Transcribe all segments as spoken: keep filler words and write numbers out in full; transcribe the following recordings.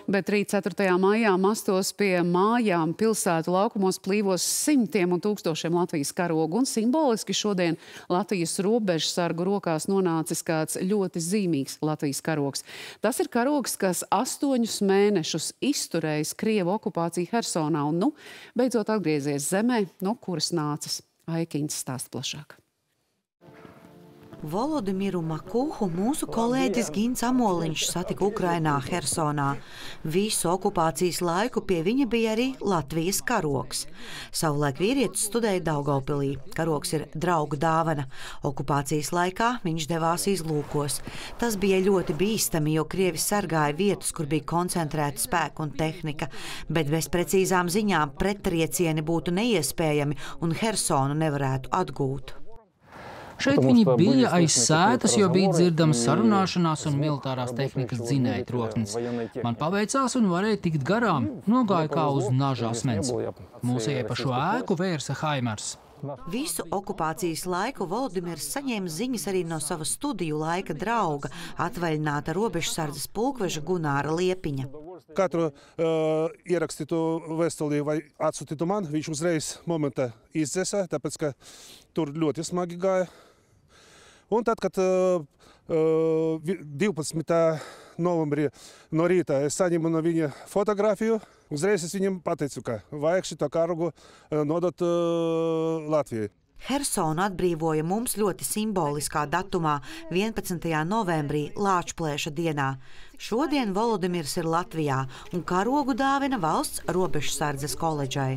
Bet rīt ceturtajā maijā mastos pie mājām pilsētu laukumos plīvos simtiem un tūkstošiem Latvijas karogu. Un simboliski šodien Latvijas robežsargu rokās nonācis kāds ļoti zīmīgs Latvijas karogs. Tas ir karogs, kas astoņus mēnešus izturējis Krievu okupāciju Hersonā un, nu, beidzot atgriezies zemē, no kuras nācis. Aikiņas stāsta plašāk. Volodimiru Makuhu mūsu kolēģis Gins Amoliņš satika Ukrainā, Hersonā. Visu okupācijas laiku pie viņa bija arī Latvijas karogs. Savulaik vīrietis studēja Daugavpilī. Karogs ir draugu dāvana. Okupācijas laikā viņš devās izlūkos. Tas bija ļoti bīstami, jo Krievi sargāja vietas, kur bija koncentrēta spēka un tehnika. Bet bez precīzām ziņām prettriecieni būtu neiespējami un Hersonu nevarētu atgūt. Šeit viņi bija aiz sētas, jo bija dzirdams sarunāšanās un militārās tehnikas dzinēja troksnis. Man paveicās un varēja tikt garām. Nogāja kā uz naža asmens. Mūsu iepašo ēku vērsa Haimars. Visu okupācijas laiku Volodimirs saņēma ziņas arī no sava studiju laika drauga, atvaļināta robežsardzes pulkveža Gunāra Liepiņa. Katru uh, ierakstītu vēstuli vai atsūtītu man, viņš uzreiz momentā izdzēsā, tāpēc, ka tur ļoti smagi gāja. Un tad, kad uh, divpadsmitā novembrī no rīta es saņemu no viņa fotografiju, uzreiz es viņam pateicu, ka vajag šito karogu nodot uh, Latvijai. Hersonu atbrīvoja mums ļoti simboliskā datumā, vienpadsmitajā novembrī, Lāčplēša dienā. Šodien Volodimirs ir Latvijā un karogu dāvina valsts robežsardzes koledžai.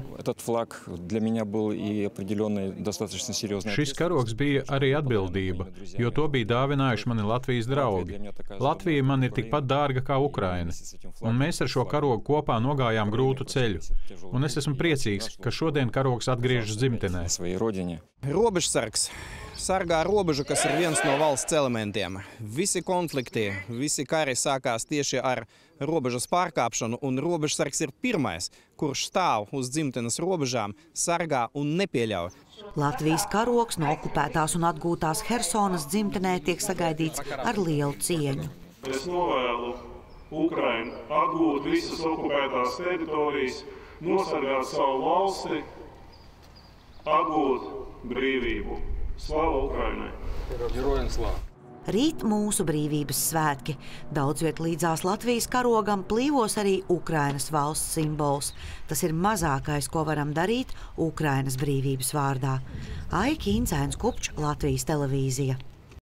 Šis karogs bija arī atbildība, jo to bija dāvinājuši mani Latvijas draugi. Latvija man ir tikpat dārga kā Ukraina, un mēs ar šo karogu kopā nogājām grūtu ceļu. Un es esmu priecīgs, ka šodien karogs atgriežas dzimtenē. Robežsargs sargā robežu, kas ir viens no valsts elementiem. Visi konflikti, visi kari sākās tieši ar robežas pārkāpšanu, un robežsargs ir pirmais, kurš stāv uz dzimtenes robežām, sargā un nepieļauj. Latvijas karogs no okupētās un atgūtās Hersonas dzimtenē tiek sagaidīts ar lielu cieņu. Es novēlu Ukrainu atgūt visas okupētās teritorijas, nosargāt savu valsti, atgūt brīvību. Slava Ukrainai! Rīt mūsu brīvības svētki. Daudz viet līdzās Latvijas karogam plīvos arī Ukrainas valsts simbols. Tas ir mazākais, ko varam darīt Ukrainas brīvības vārdā. Aiki Incēns Kupčs, Latvijas televīzija.